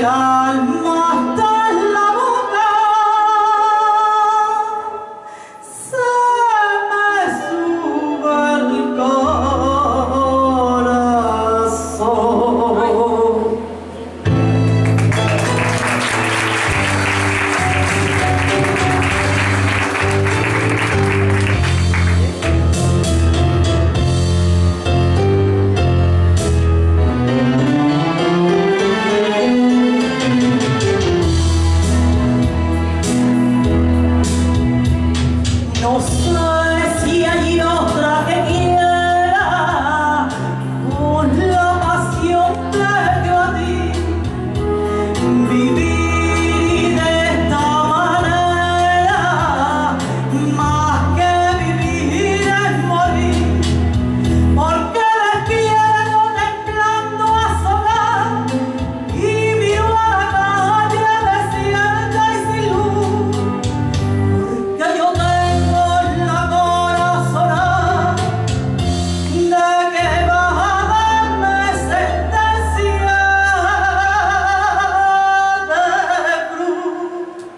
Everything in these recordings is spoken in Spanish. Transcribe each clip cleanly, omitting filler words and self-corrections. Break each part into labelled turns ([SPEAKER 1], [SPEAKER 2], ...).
[SPEAKER 1] alma hasta la boca, se me sube el corazón. No sé si hay otra que quiera con la pasión que yo a ti vivir de esta manera, más que vivir es morir, porque despierto temblando a solar y miro a la calle desierta y sin luz, porque yo tengo la corazonada de que vas a darme sentencia de cruz.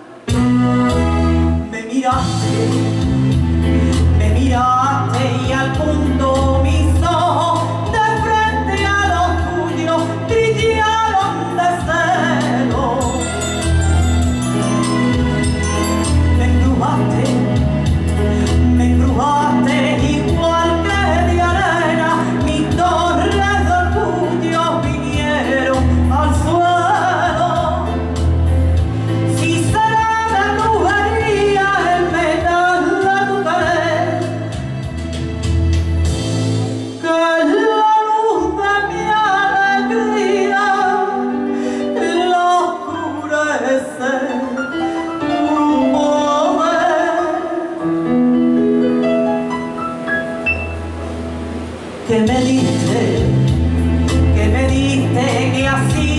[SPEAKER 1] Me miraste y al punto mis ojos de frente a los tuyos brillaron de celo. Me embrujaste igual que de arena, mis torres de orgullo vinieron al suelo. Si será de brujería el metal de tu querer, que es la luz de mi alegría, la oscurece tu poder. Que me diste que así